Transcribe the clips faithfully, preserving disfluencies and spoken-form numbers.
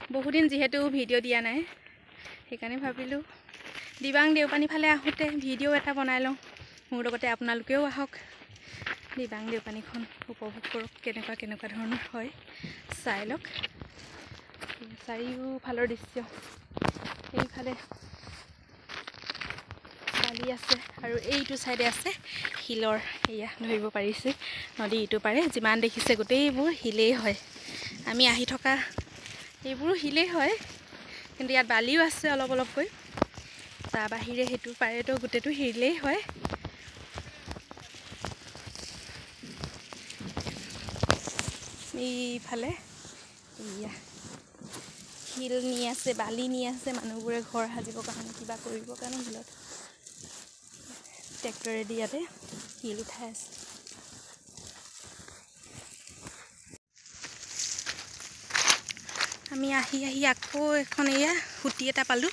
বহুদিন যেহেতু ভিডিঅ' দিয়া নাই সেইকাৰণে ভাবিলোঁ দিবাং দেওপানী ফালে আহোঁতে ভিডিঅ' এটা বনাই লওঁ মোৰ লগতে আপোনালোকেও আহক দিবাং দেওপানীখন উপভোগ কৰক কেনেকুৱা কেনেকুৱা ধৰণৰ হয় চাই লওক চাৰিওফালৰ দৃশ্য এইফালে বালি আছে আৰু এইটো চাইডে আছে শিলৰ এয়া ধৰিব পাৰিছে নদী ইটো পাৰে যিমান দেখিছে গোটেইবোৰ শিলেই হয় আমি আহি থকা এইবোৰো শিলেই হয় কিন্তু ইয়াত বালিও আছে অলপ অলপকৈ তাৰ বাহিৰে সেইটো পাৰেতো গোটেইটো শিলেই হয় এইফালে এয়া শিল নি আছে বালি নি আছে মানুহবোৰে ঘৰ সাজিবৰ কাৰণে কিবা কৰিবৰ কাৰণে শিলত ট্ৰেক্টৰেদি ইয়াতে শিল উঠাই আছে আমি আহি আহি আকৌ এখন এয়া সুতি এটা পালোঁ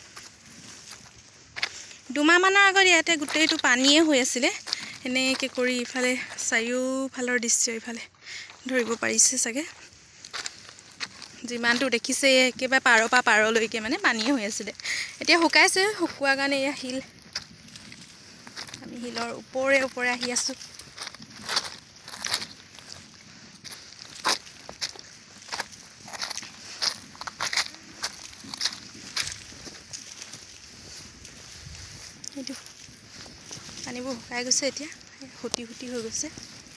দুমাহমানৰ আগত ইয়াতে গোটেইটো পানীয়ে হৈ আছিলে এনেকৈ কৰি ইফালে চাৰিওফালৰ দৃশ্য ইফালে ধৰিব পাৰিছে চাগে যিমানটো দেখিছে একেবাৰে পাৰৰ পৰা পাৰলৈকে মানে পানীয়ে হৈ আছিলে এতিয়া শুকাইছে শুকোৱাৰ কাৰণে এয়া শিল আমি শিলৰ ওপৰে ওপৰে আহি আছোঁ এইটো পানীবোৰ শুকাই গৈছে এতিয়া সুতি সুতি হৈ গৈছে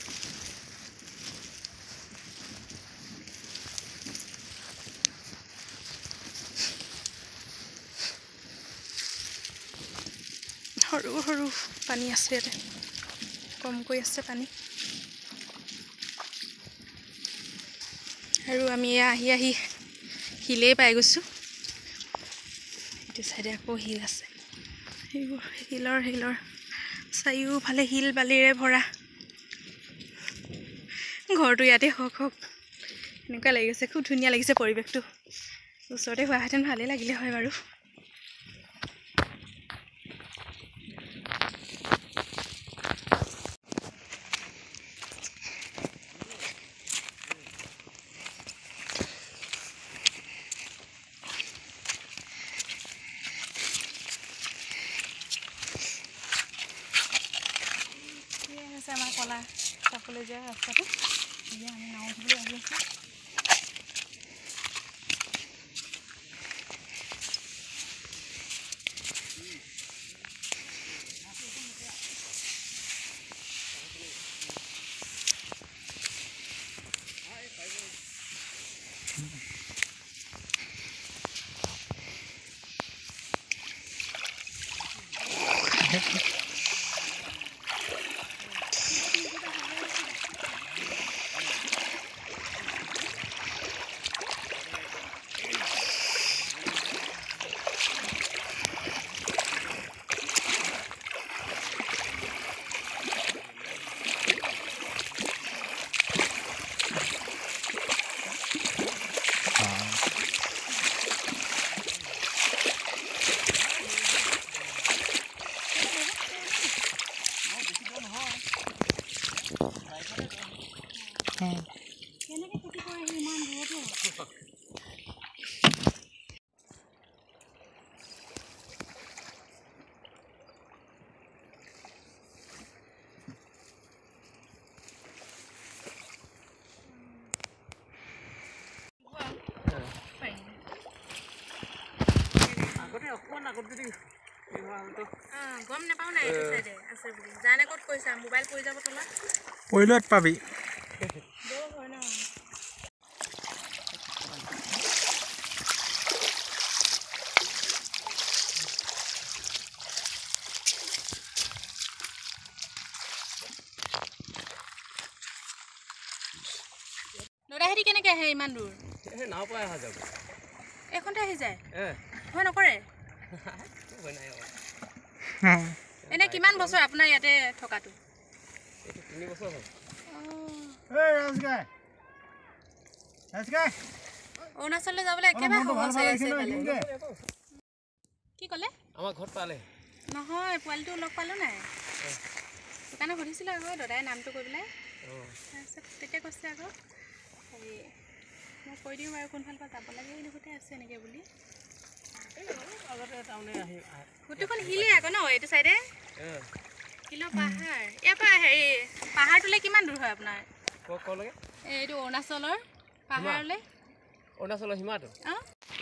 সৰু সৰু পানী আছে ইয়াতে কমকৈ আছে পানী আৰু আমি আহি আহি শিলেই পাই গৈছোঁ এইটো চাইডে আকৌ শিল আছে সেইবোৰ শিলৰ শিলৰ চাৰিওফালে শিল বালিৰে ভৰা ঘৰটো ইয়াতে হওক হওক এনেকুৱা লাগিছে খুব ধুনীয়া লাগিছে পৰিৱেশটো ওচৰতে হোৱাহেঁতেন ভালেই লাগিলে হয় বাৰু আমাৰ কলা চাবলৈ যোৱা ৰাস্তাটো এতিয়া আমি নাও ধুবলৈ আহি আছোঁ কেনেকৈ খেতি কৰে ইমান দূৰতো আগতে অকণমান আগত যদি গম নাপাওঁ নাই এইটো চাইডে আছে বুলি জানে ক'ত কৈছা মোবাইল পৰি যাব তলত পৰিলত পাবি হয় ন নৰাহেৰি কেনেকৈ আহে ইমান দূৰ নাও পাই অহা যাব এইখনতে আহি যায় ভয় নকৰে এনে কিমান বছৰ আপোনাৰ ইয়াতে থকাটো তিনি বছৰ হ'ল অৰুণাচললৈ যাবলৈ একেবাৰে সহজ হৈ আছে কি ক'লে আমাৰ ঘৰত পালে নহয় পোৱালিটো লগ পালোঁ নাই সেইকাৰণে সুধিছিলোঁ আকৌ দাদাই নামটো কৈ পেলাই তাৰপিছত তেতিয়া কৈছে আকৌ হেৰি মই কৈ দিওঁ বাৰু কোনফালৰ পৰা যাব লাগে এইডোখৰতে আছে এনেকৈ বুলি গোটেইখন শিলেই আকৌ ন এইটো চাইডে শিলৰ পাহাৰ ইয়াৰ পৰা হেৰি পাহাৰটোলৈ কিমান দূৰ হয় আপোনাৰ এইটো অৰুণাচলৰ পাহাৰলৈ অৰুণাচলৰ সীমাটো অঁ